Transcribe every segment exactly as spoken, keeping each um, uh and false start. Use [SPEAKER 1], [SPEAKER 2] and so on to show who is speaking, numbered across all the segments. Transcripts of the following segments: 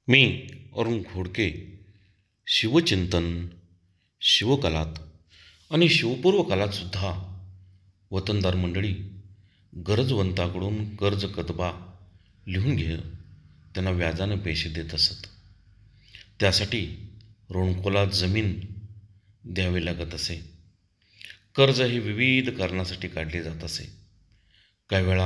[SPEAKER 1] मी अरुण घोडके शिवचिंतन, शिवकलात आणि शिवपूर्व कलातसुद्धा वतनदार मंडळी गरजवंताकडून कर्ज कदबा लिहून घे त्यांना व्याजानं पैसे देत असत. त्यासाठी ऋणकोला जमीन द्यावी लागत असे. कर्ज हे विविध कारणासाठी काढले जात असे. काही वेळा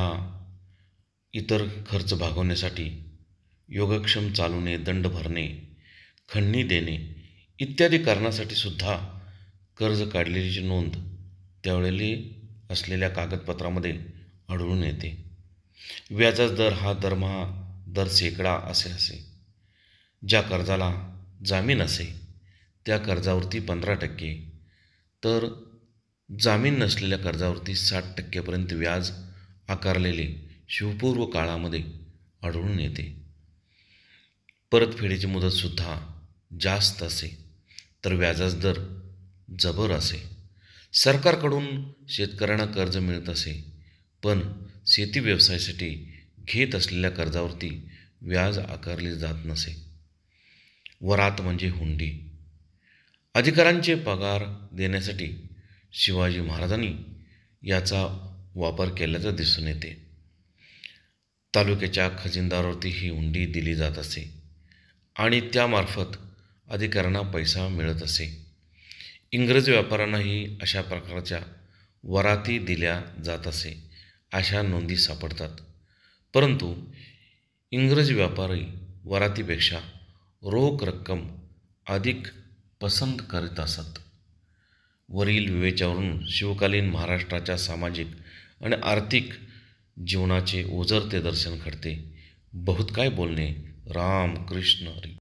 [SPEAKER 1] इतर खर्च भागवण्यासाठी योगक्षम चालवणे, दंड भरणे, खंडणी देणे इत्यादी कारणासाठी सुद्धा कर्ज काढलेलीची नोंद त्यावेळेला असलेल्या कागदपत्रामध्ये आढळून येते. व्याजाचा दर हा दरमहा दर शेकडा असे असे. ज्या कर्जाला जामीन असे त्या कर्जावरती पंधरा टक्के तर जामीन नसलेल्या कर्जावरती साठ टक्क्यापर्यंत व्याज आकारलेले शिवपूर्व काळामध्ये आढळून येते. परतफेडीची मुदतसुद्धा जास्त असे तर व्याजाचा दर जबर असे. सरकारकडून शेतकऱ्यांना कर्ज मिळत असे, पण शेती व्यवसायासाठी घेत असलेल्या कर्जावरती व्याज आकारले जात नसे. वरात म्हणजे हुंडी. अधिकाऱ्यांचे पगार देण्यासाठी शिवाजी महाराजांनी याचा वापर केल्याचं दिसून येते. तालुक्याच्या खजिनदारावरती ही हुंडी दिली जात असे आणि त्यामार्फत अधिकाऱ्यांना पैसा मिळत असे. इंग्रजी व्यापाऱ्यांनाही अशा प्रकारच्या वराती दिल्या जात असे अशा नोंदी सापडतात. परंतु इंग्रजी व्यापारी वरातीपेक्षा रोख रक्कम अधिक पसंत करीत असत. वरील विवेचनावरून शिवकालीन महाराष्ट्राच्या सामाजिक आणि आर्थिक जीवनाचे ओझरते दर्शन घडते. बहुत काय बोलणे. राम कृष्ण हरी.